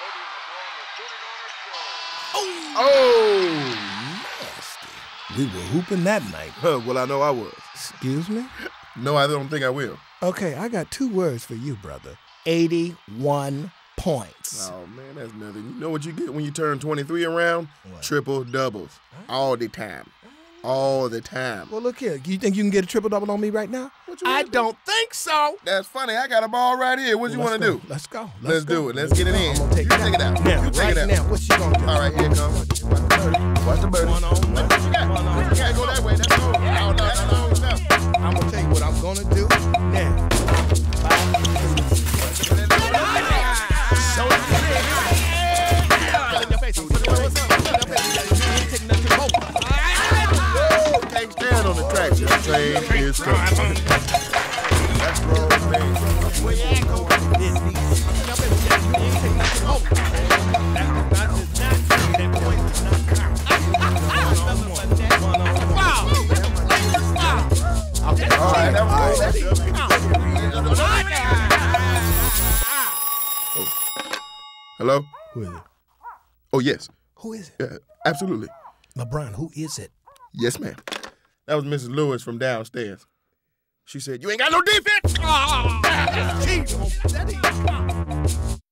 Oh! Nasty. We were hooping that night. Well, I know I was. Excuse me? No, I don't think I will. Okay, I got 2 words for you, brother. 81 points. Oh, man, that's nothing. You know what you get when you turn 23 around? What? Triple doubles. All the time. All the time. Well, look here. You think you can get a triple-double on me right now? I don't think so. That's funny. I got a ball right here. What you want to do? Let's go. Let's do it. Let's get it in. I'm gonna take you take it out. Now, you take right it out. now, what you gonna do? All right, here it comes. Watch the birdie. One on one. What you got? What you got? Go that way. That's all. No. I'm gonna tell you what I'm gonna do now. Can't stand on the track. This train is coming. That's wrong, man. All right, that was Hello? Who is it? Oh, yes. Who is it? Yeah, absolutely. LeBron, who is it? Yes, ma'am. That was Mrs. Lewis from downstairs. She said, "You ain't got no defense."